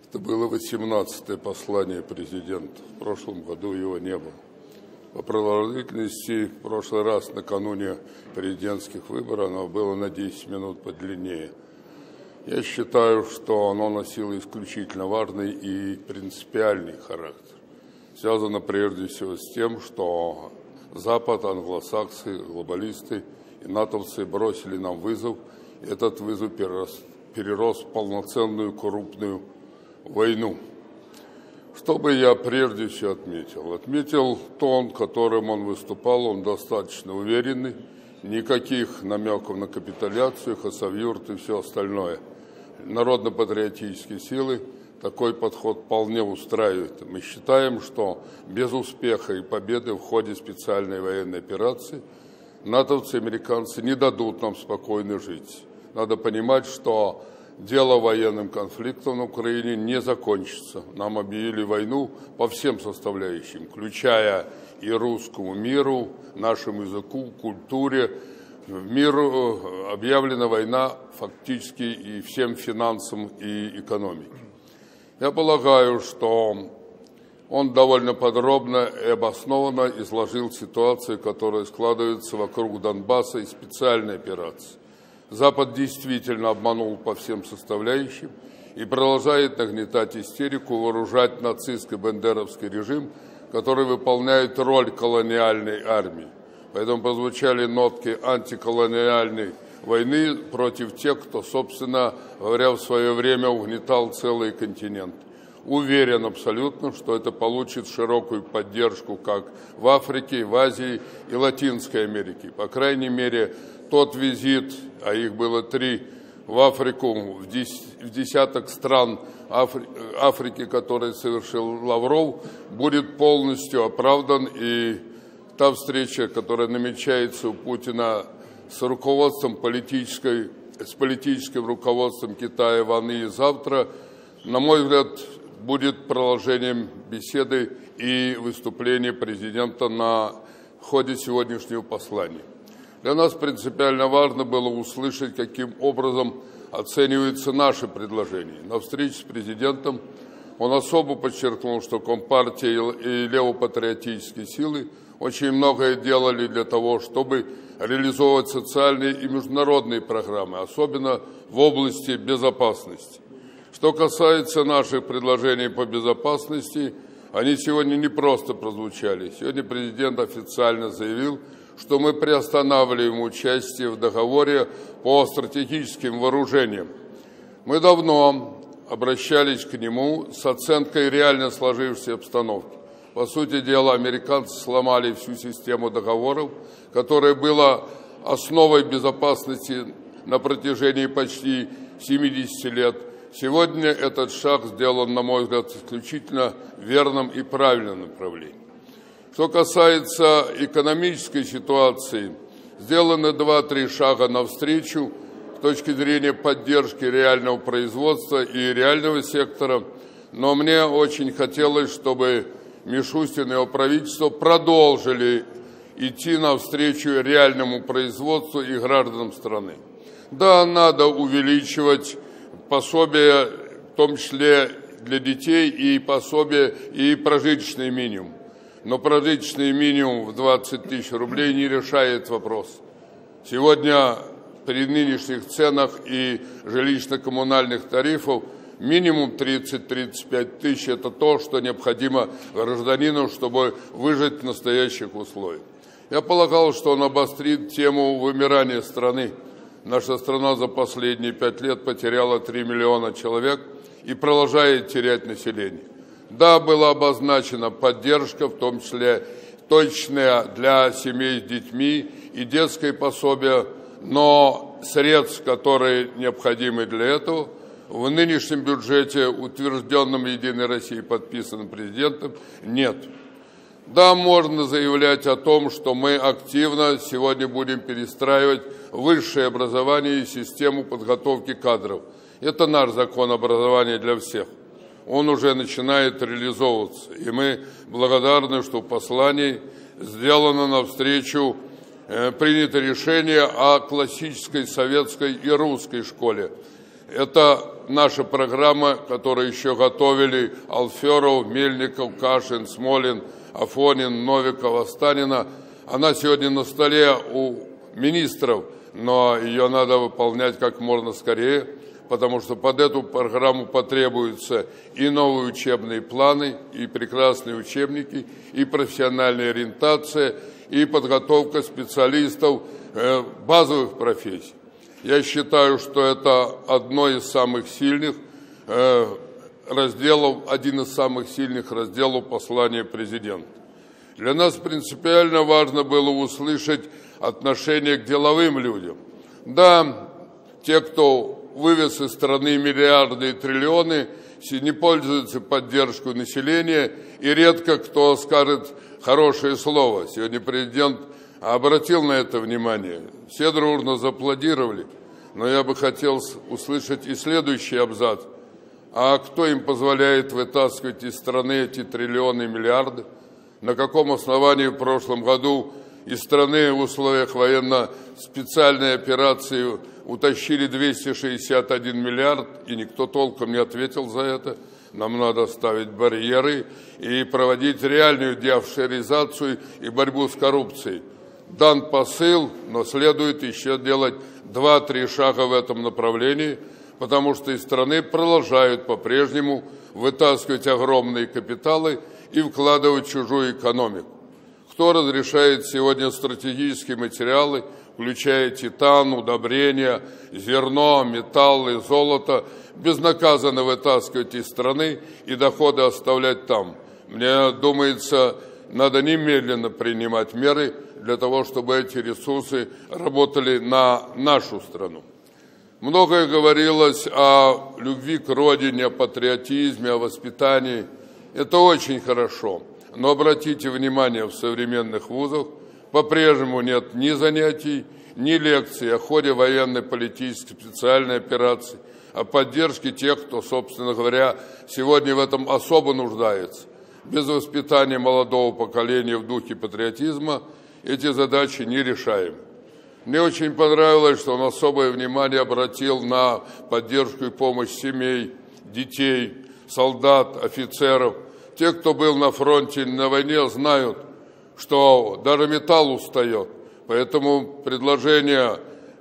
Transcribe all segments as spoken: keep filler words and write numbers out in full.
Это было восемнадцатое послание президента. В прошлом году его не было. По продолжительности в прошлый раз, накануне президентских выборов, оно было на десять минут подлиннее. Я считаю, что оно носило исключительно важный и принципиальный характер. Связано прежде всего с тем, что Запад, англосаксы, глобалисты и натовцы бросили нам вызов. И этот вызов перерос, перерос в полноценную крупную войну. Что бы я прежде всего отметил? Отметил тон, которым он выступал, он достаточно уверенный, никаких намеков на капитуляцию, хасавюрт и все остальное. Народно-патриотические силы такой подход вполне устраивает. Мы считаем, что без успеха и победы в ходе специальной военной операции натовцы и американцы не дадут нам спокойно жить. Надо понимать, что дело военным конфликтом на Украине не закончится. Нам объявили войну по всем составляющим, включая и русскому миру, нашему языку, культуре. В миру объявлена война фактически и всем финансам и экономике. Я полагаю, что он довольно подробно и обоснованно изложил ситуацию, которая складывается вокруг Донбасса и специальной операции. Запад действительно обманул по всем составляющим и продолжает нагнетать истерику, вооружать нацистско-бендеровский режим, который выполняет роль колониальной армии. Поэтому прозвучали нотки антиколониальной войны против тех, кто, собственно говоря, в свое время угнетал целый континент. Уверен абсолютно, что это получит широкую поддержку как в Африке, в Азии и Латинской Америке. По крайней мере, тот визит, а их было три, в Африку, в десяток стран Афри... Африки, который совершил Лавров, будет полностью оправдан. И та встреча, которая намечается у Путина с руководством политической, с политическим руководством Китая в Ании завтра, на мой взгляд, будет продолжением беседы и выступления президента на ходе сегодняшнего послания. Для нас принципиально важно было услышать, каким образом оцениваются наши предложения. На встрече с президентом он особо подчеркнул, что Компартия и левопатриотические силы очень многое делали для того, чтобы реализовывать социальные и международные программы, особенно в области безопасности. Что касается наших предложений по безопасности, они сегодня не просто прозвучали. Сегодня президент официально заявил, что мы приостанавливаем участие в договоре по стратегическим вооружениям. Мы давно обращались к нему с оценкой реально сложившейся обстановки. По сути дела, американцы сломали всю систему договоров, которая была основой безопасности на протяжении почти семидесяти лет. Сегодня этот шаг сделан, на мой взгляд, исключительно верным и правильным направлением. Что касается экономической ситуации, сделаны два-три шага навстречу с точки зрения поддержки реального производства и реального сектора, но мне очень хотелось, чтобы Мишустин и его правительство продолжили идти навстречу реальному производству и гражданам страны. Да, надо увеличивать пособия, в том числе для детей, и пособия, и прожиточный минимум. Но прожиточный минимум в двадцать тысяч рублей не решает вопрос. Сегодня при нынешних ценах и жилищно-коммунальных тарифов минимум тридцать-тридцать пять тысяч – это то, что необходимо гражданину, чтобы выжить в настоящих условиях. Я полагал, что он обострит тему вымирания страны. Наша страна за последние пять лет потеряла три миллиона человек и продолжает терять население. Да, была обозначена поддержка, в том числе точная для семей с детьми и детское пособие, но средств, которые необходимы для этого, в нынешнем бюджете, утвержденном Единой Россией, подписанным президентом, нет. Да, можно заявлять о том, что мы активно сегодня будем перестраивать высшее образование и систему подготовки кадров. Это наш закон образования для всех. Он уже начинает реализовываться. И мы благодарны, что в послании сделано навстречу, э, принято решение о классической советской и русской школе. Это наша программа, которую еще готовили Алферов, Мельников, Кашин, Смолин, Афонин, Новиков, Останина, она сегодня на столе у министров, но ее надо выполнять как можно скорее, потому что под эту программу потребуются и новые учебные планы, и прекрасные учебники, и профессиональная ориентация, и подготовка специалистов э, базовых профессий. Я считаю, что это одно из самых сильных э, разделов, один из самых сильных разделов послания президента. Для нас принципиально важно было услышать отношение к деловым людям. Да, те, кто вывез из страны миллиарды и триллионы, не пользуются поддержкой населения, и редко кто скажет хорошее слово. Сегодня президент обратил на это внимание. Все дружно зааплодировали, но я бы хотел услышать и следующий абзац. А кто им позволяет вытаскивать из страны эти триллионы и миллиарды? На каком основании в прошлом году из страны в условиях военно-специальной операции утащили двести шестьдесят один миллиард, и никто толком не ответил за это? Нам надо ставить барьеры и проводить реальную деофшоризацию и борьбу с коррупцией. Дан посыл, но следует еще делать два-три шага в этом направлении, потому что из страны продолжают по-прежнему вытаскивать огромные капиталы и вкладывать в чужую экономику. Кто разрешает сегодня стратегические материалы, включая титан, удобрения, зерно, металлы, золото, безнаказанно вытаскивать из страны и доходы оставлять там? Мне думается, надо немедленно принимать меры для того, чтобы эти ресурсы работали на нашу страну. Многое говорилось о любви к родине, о патриотизме, о воспитании. Это очень хорошо. Но обратите внимание, в современных вузах по-прежнему нет ни занятий, ни лекций о ходе военной, политической, специальной операции, о поддержке тех, кто, собственно говоря, сегодня в этом особо нуждается. Без воспитания молодого поколения в духе патриотизма эти задачи нерешаемы. Мне очень понравилось, что он особое внимание обратил на поддержку и помощь семей, детей, солдат, офицеров. Те, кто был на фронте, на войне, знают, что даже металл устает. Поэтому предложение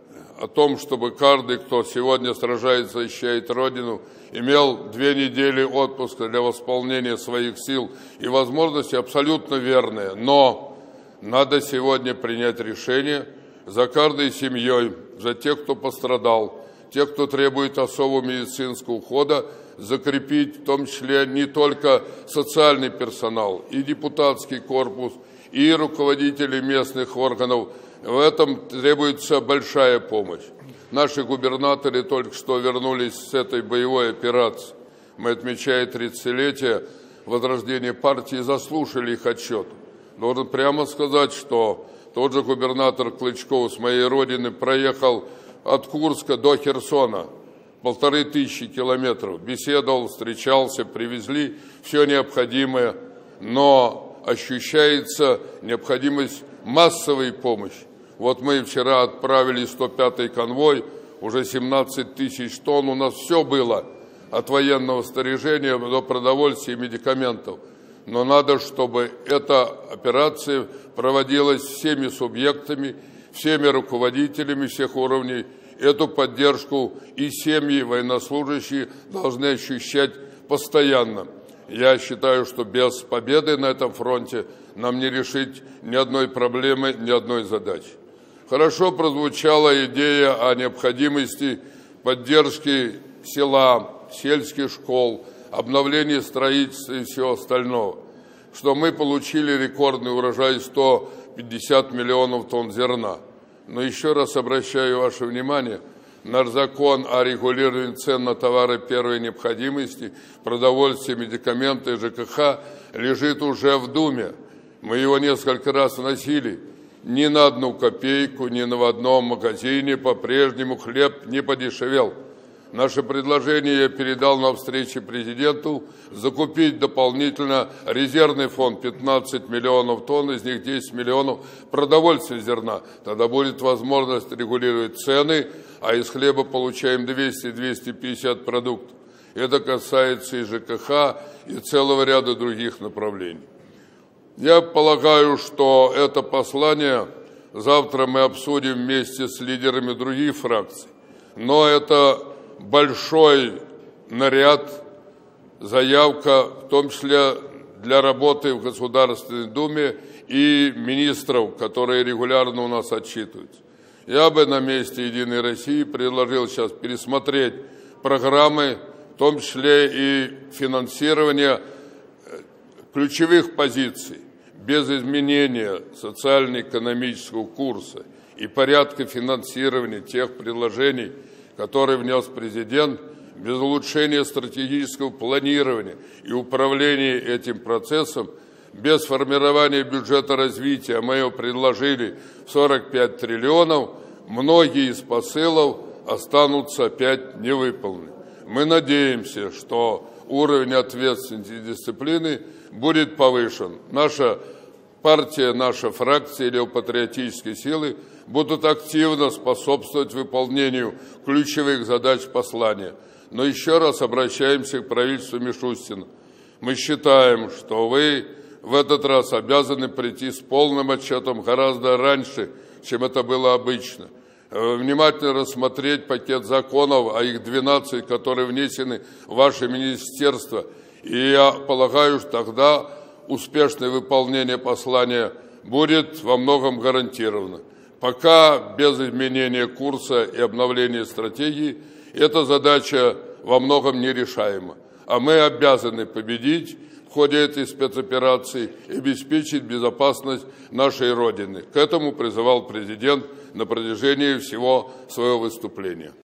о том, чтобы каждый, кто сегодня сражается, защищает Родину, имел две недели отпуска для восполнения своих сил и возможностей, абсолютно верное. Но надо сегодня принять решение за каждой семьей, за тех, кто пострадал, тех, кто требует особого медицинского ухода, закрепить в том числе не только социальный персонал, и депутатский корпус, и руководители местных органов. В этом требуется большая помощь. Наши губернаторы только что вернулись с этой боевой операции. Мы, отмечая тридцатилетие возрождения партии, заслушали их отчет. Должен прямо сказать, что тот же губернатор Клычков с моей родины проехал от Курска до Херсона, полторы тысячи километров, беседовал, встречался, привезли все необходимое, но ощущается необходимость массовой помощи. Вот мы вчера отправили сто пятый конвой, уже семнадцать тысяч тонн, у нас все было, от военного снаряжения до продовольствия и медикаментов. Но надо, чтобы эта операция проводилась всеми субъектами, всеми руководителями всех уровней. Эту поддержку и семьи, военнослужащие должны ощущать постоянно. Я считаю, что без победы на этом фронте нам не решить ни одной проблемы, ни одной задачи. Хорошо прозвучала идея о необходимости поддержки села, сельских школ, обновления строительства и всего остального, что мы получили рекордный урожай сто пятьдесят миллионов тонн зерна. Но еще раз обращаю ваше внимание, наш закон о регулировании цен на товары первой необходимости, продовольствие, медикаменты и ЖКХ лежит уже в Думе. Мы его несколько раз вносили. Ни на одну копейку, ни на одном магазине по-прежнему хлеб не подешевел. Наше предложение я передал на встрече президенту закупить дополнительно резервный фонд пятнадцать миллионов тонн, из них десять миллионов продовольствия зерна. Тогда будет возможность регулировать цены, а из хлеба получаем двести — двести пятьдесят продуктов. Это касается и ЖКХ, и целого ряда других направлений. Я полагаю, что это послание завтра мы обсудим вместе с лидерами других фракций. Но это большой наряд, заявка, в том числе для работы в Государственной Думе и министров, которые регулярно у нас отчитываются. Я бы на месте «Единой России» предложил сейчас пересмотреть программы, в том числе и финансирование ключевых позиций, без изменения социально-экономического курса и порядка финансирования тех предложений, которые внес президент, без улучшения стратегического планирования и управления этим процессом, без формирования бюджета развития, мы его предложили в сорок пять триллионов, многие из посылов останутся опять невыполнены. Мы надеемся, что уровень ответственности и дисциплины будет повышен. Наша партия, наша фракция левопатриотические силы будут активно способствовать выполнению ключевых задач послания. Но еще раз обращаемся к правительству Мишустина. Мы считаем, что вы в этот раз обязаны прийти с полным отчетом гораздо раньше, чем это было обычно. Внимательно рассмотреть пакет законов, а их двенадцать, которые внесены в ваше министерство. И я полагаю, что тогда успешное выполнение послания будет во многом гарантировано. Пока без изменения курса и обновления стратегии эта задача во многом нерешаема. А мы обязаны победить в ходе этой спецоперации и обеспечить безопасность нашей Родины. К этому призывал президент на протяжении всего своего выступления.